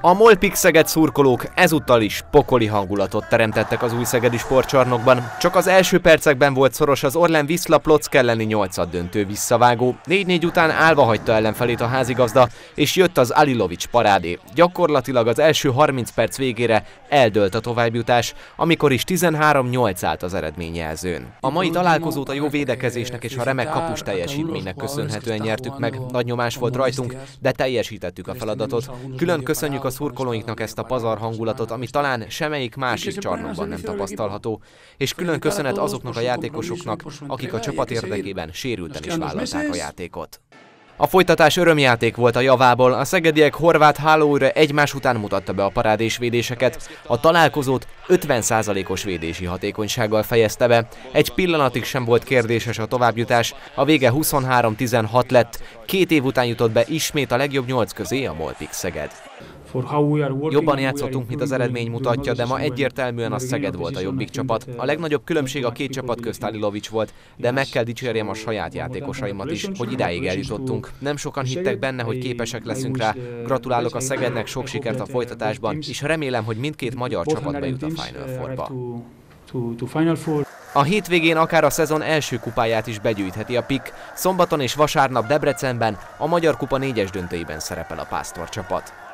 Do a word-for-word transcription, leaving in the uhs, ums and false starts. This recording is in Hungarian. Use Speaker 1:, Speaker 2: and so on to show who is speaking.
Speaker 1: A MOL-Pik Szeged szurkolók ezúttal is pokoli hangulatot teremtettek az újszegedi sportcsarnokban. Csak az első percekben volt szoros az Orlen Wisla Plock elleni nyolcad döntő visszavágó. négy négy után állva hagyta ellenfelét a házigazda, és jött az Alilovics parádé. Gyakorlatilag az első harminc perc végére eldőlt a továbbjutás, amikor is tizenhárom nyolc állt az eredményjelzőn. A mai találkozót a jó védekezésnek és a remek kapus teljesítménynek köszönhetően nyertük meg. Nagy nyomás volt rajtunk, de teljesítettük a feladatot. Külön köszönjük a szurkolóinknak ezt a pazar hangulatot, ami talán semmelyik másik csarnokban nem tapasztalható. És külön köszönet azoknak a játékosoknak, akik a csapat érdekében sérülten is vállalták a játékot. A folytatás örömjáték volt a javából, a szegediek horvát hálóújra egymás után mutatta be a parádés védéseket, a találkozót ötven százalékos védési hatékonysággal fejezte be, egy pillanatig sem volt kérdéses a továbbjutás, a vége huszonhárom tizenhat lett, két év után jutott be ismét a legjobb nyolc közé a MOL-Pik Szeged. Jobban játszottunk, mint az eredmény mutatja, de ma egyértelműen a Szeged volt a jobbik csapat. A legnagyobb különbség a két csapat közt Alilovics volt, de meg kell dicsérjem a saját játékosaimat is, hogy idáig eljutottunk. Nem sokan hittek benne, hogy képesek leszünk rá. Gratulálok a Szegednek, sok sikert a folytatásban, és remélem, hogy mindkét magyar csapat bejut a Final Fourba. A hétvégén akár a szezon első kupáját is begyűjtheti a Pik. Szombaton és vasárnap Debrecenben a Magyar Kupa négyes döntőiben szerepel a Pásztor csapat.